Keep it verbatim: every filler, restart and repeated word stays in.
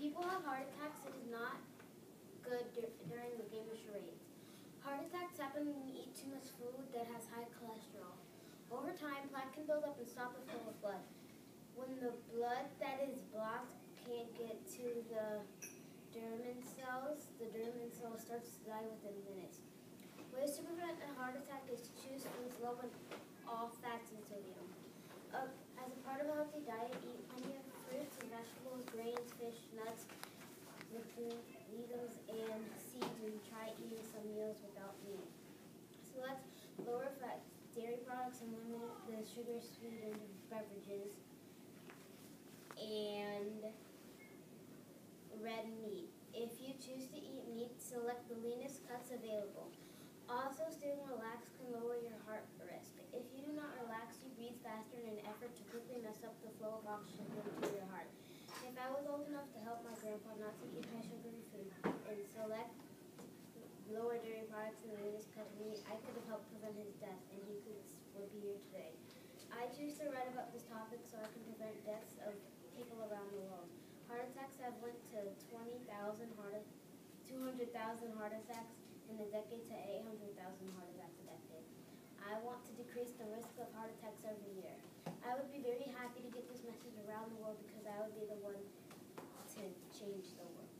people have heart attacks, it is not good dur during the game of charades. Heart attacks happen when you eat too much food that has high cholesterol. Over time, plaque can build up and stop the flow of blood. When the blood that is blocked can't get to the Dermin cells, the Dermin cells starts to die within minutes. Ways to prevent a heart attack is to choose foods low in all fats and sodium. Uh, as a part of a healthy diet, eat plenty of fruits and vegetables, grains, fish, nuts, legumes, and seeds, and try eating some meals without meat. Select lower fat dairy products and limit the sugar sweetened beverages and red meat. If you choose to eat meat, select the leanest cuts available. Also, staying relaxed can lower your heart risk. If you do not relax, you breathe faster in an effort to quickly mess up the flow of oxygen into your heart. If I was old enough to help my grandpa not to eat high sugary food and select lower dairy products and the leanest cut of meat, I could have helped prevent his death, and he could would be here today. I choose to write about this topic so I can prevent deaths of people around the world. Heart attacks have went to twenty thousand heart, two hundred thousand heart attacks in a decade to eight hundred thousand heart attacks a decade. I want to decrease the risk of heart attacks every year. I would be very happy to get this message around the world because I would be the one to change the world.